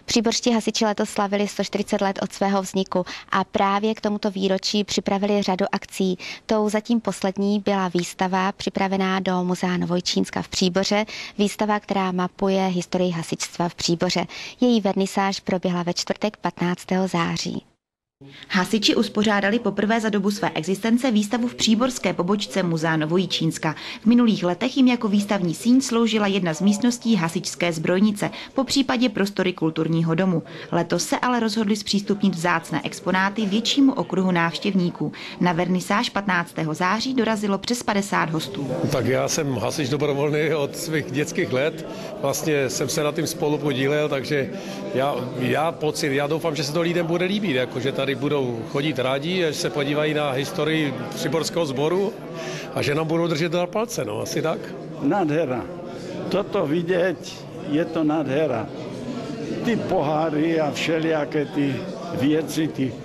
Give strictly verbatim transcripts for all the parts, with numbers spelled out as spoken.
Příborští hasiči letos slavili sto čtyřicet let od svého vzniku a právě k tomuto výročí připravili řadu akcí. Tou zatím poslední byla výstava připravená do Muzea Novojčínska v Příboře, výstava, která mapuje historii hasičstva v Příboře. Její vernisáž proběhla ve čtvrtek patnáctého září. Hasiči uspořádali poprvé za dobu své existence výstavu v příborské pobočce Muzea Novojčínska. V minulých letech jim jako výstavní síň sloužila jedna z místností hasičské zbrojnice, po případě prostory kulturního domu. Letos se ale rozhodli zpřístupnit vzácné exponáty většímu okruhu návštěvníků. Na vernisáž patnáctého září dorazilo přes padesát hostů. Tak já jsem hasič dobrovolný od svých dětských let. Vlastně jsem se na tím spolu podílel, takže já, já pocit, já doufám, že se to lidem bude líbit, jakože tady budou chodit rádi, až se podívají na historii příborského sboru a že nám budou držet dál palce, no asi tak. Nádhera. Toto vidět, je to nádhera. Ty poháry a všelijaké ty věci, ty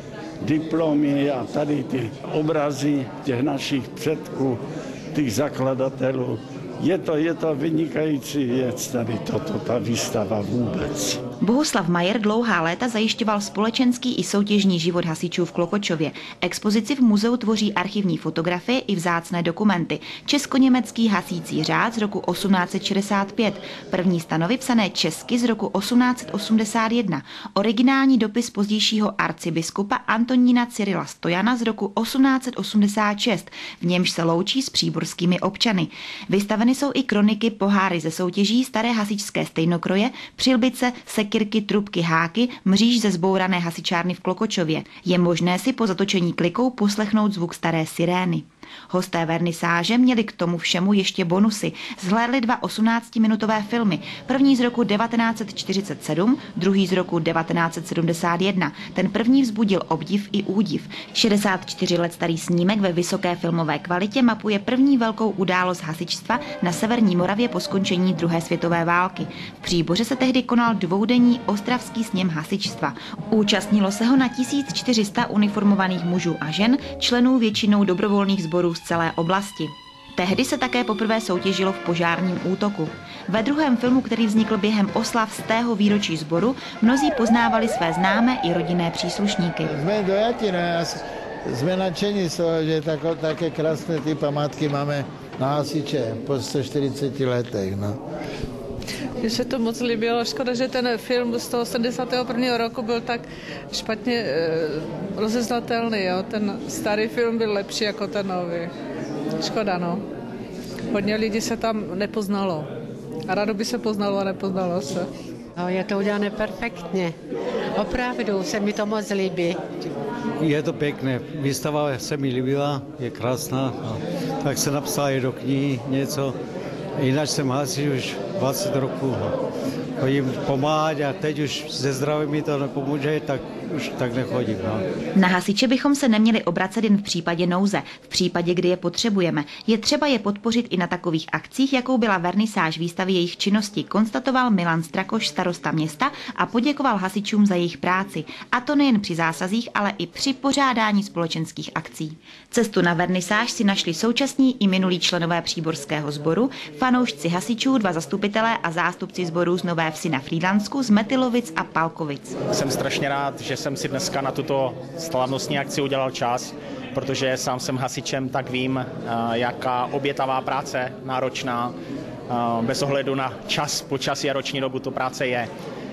diplomy a tady ty obrazy těch našich předků, těch zakladatelů. Je to, je to vynikající věc tady toto, ta výstava vůbec. Bohuslav Majer dlouhá léta zajišťoval společenský i soutěžní život hasičů v Klokočově. Expozici v muzeu tvoří archivní fotografie i vzácné dokumenty. Česko-německý hasící řád z roku osmnáct set šedesát pět, první stanovy psané česky z roku osmnáct set osmdesát jedna, originální dopis pozdějšího arcibiskupa Antonína Cyrila Stojana z roku osmnáct set osmdesát šest, v němž se loučí s příborskými občany. Vystaveny jsou i kroniky, poháry ze soutěží, staré hasičské stejnokroje, přilbice, sekyrky, trubky, háky, mříž ze zbourané hasičárny v Klokočově. Je možné si po zatočení klikou poslechnout zvuk staré sirény. Hosté vernisáže měli k tomu všemu ještě bonusy. Zhlédli dva osmnáctiminutové filmy. První z roku devatenáct set čtyřicet sedm, druhý z roku devatenáct set sedmdesát jedna. Ten první vzbudil obdiv i údiv. šedesát čtyři let starý snímek ve vysoké filmové kvalitě mapuje první velkou událost hasičstva na severní Moravě po skončení druhé světové války. V Příboře se tehdy konal dvoudenní ostravský sněm hasičstva. Účastnilo se ho na tisíc čtyři sta uniformovaných mužů a žen, členů většinou dobrovolných sborů z celé oblasti. Tehdy se také poprvé soutěžilo v požárním útoku. Ve druhém filmu, který vznikl během oslav stého výročí sboru, mnozí poznávali své známé i rodinné příslušníky. Jsme dojati, ne? Jsme nadšení z toho, že tako, také krásné ty památky máme na hasiče po sto čtyřiceti letech. No. Mně se to moc líbilo. Škoda, že ten film z toho sedmdesátého prvního roku byl tak špatně e, rozeznatelný. Jo? Ten starý film byl lepší jako ten nový. Škoda, no. Hodně lidí se tam nepoznalo. A rádo by se poznalo a nepoznalo se. No, je to udělané perfektně. Opravdu se mi to moc líbí. Je to pěkné. Výstava se mi líbila, je krásná. Tak se napsala i do knihy něco. Jinak jsem hasič už dvacet roků. Chodím pomáhat a teď už ze zdraví mi to nepomůže, tak už tak nechodím. No. Na hasiče bychom se neměli obracet jen v případě nouze. V případě, kdy je potřebujeme. Je třeba je podpořit i na takových akcích, jakou byla vernisáž výstavy jejich činnosti, konstatoval Milan Strakoš, starosta města, a poděkoval hasičům za jejich práci. A to nejen při zásazích, ale i při pořádání společenských akcí. Cestu na vernisáž si našli současní i minulí členové příborského sboru, fanoušci hasičů, dva zastupitelé a zástupci sborů z Nové Vsi na Frýdlansku, z Metylovic a Palkovic. Jsem strašně rád, že jsem si dneska na tuto slavnostní akci udělal čas, protože sám jsem hasičem, tak vím, jaká obětavá práce, náročná, bez ohledu na čas, počasí a roční dobu to práce je.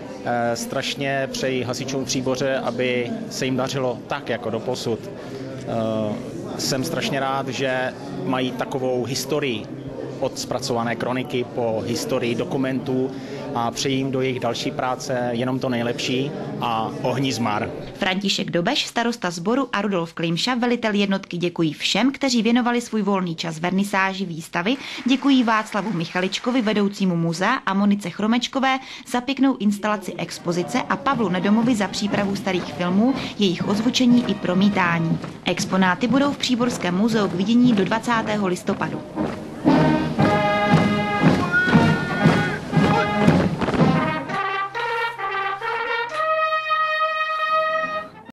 Strašně přeji hasičům v Příboře, aby se jim dařilo tak, jako doposud. Jsem strašně rád, že mají takovou historii, od zpracované kroniky po historii dokumentů, a přeji jim do jejich další práce jenom to nejlepší a ohni zmar. František Dobeš, starosta sboru, a Rudolf Klimša, velitel jednotky, děkují všem, kteří věnovali svůj volný čas vernisáži výstavy, děkují Václavu Michaličkovi, vedoucímu muzea, a Monice Chromečkové za pěknou instalaci expozice a Pavlu Nedomovi za přípravu starých filmů, jejich ozvučení i promítání. Exponáty budou v Příborském muzeu k vidění do dvacátého listopadu.